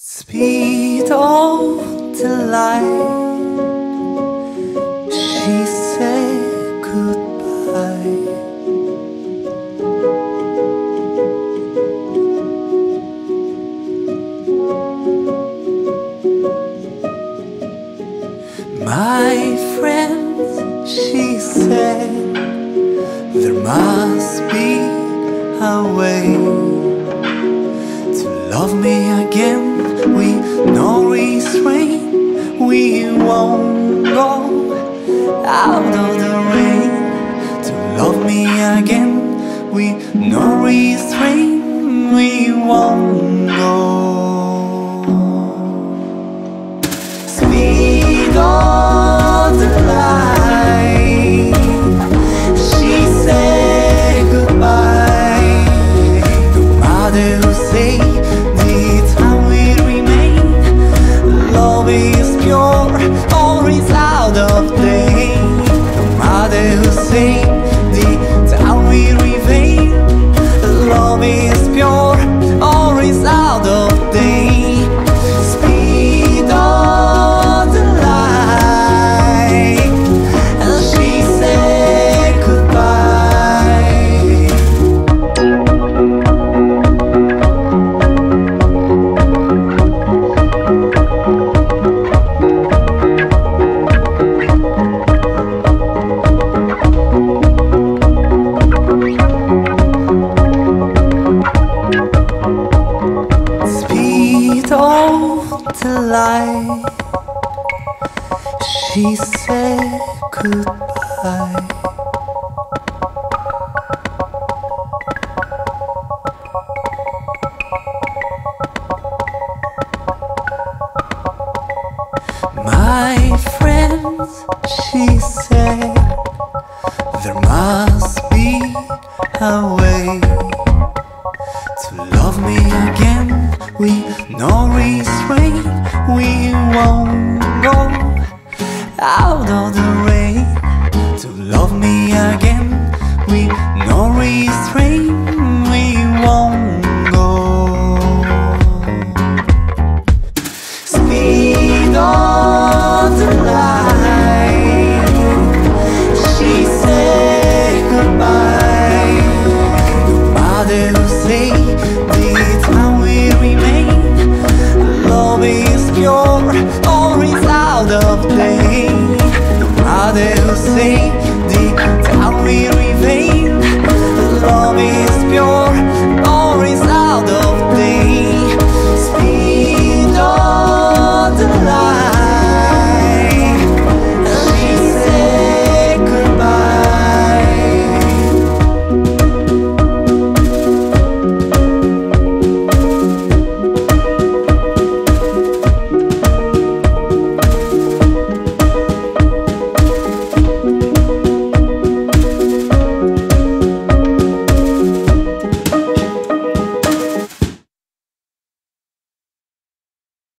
Speed of the light, she said goodbye. My friends, she said, there must be a way to love me again with no restraint. We won't go out of the rain. To love me again with no restraint. We won't go. Speed of the light, she said goodbye. No matter who say the time will remain, love is pure or is out of date. No matter who say the time will remain, love is pure or is out of date. Speed of the light, and she said goodbye. Speed of the light, she said goodbye. My friends, she said, there must be a way to love me again with no restraint. We won't go out of the rain. To love me again with no restraint. We won't go. Speed of the light, she said goodbye. No matter who say the time will remain, love is pure or is out of date. No matter who say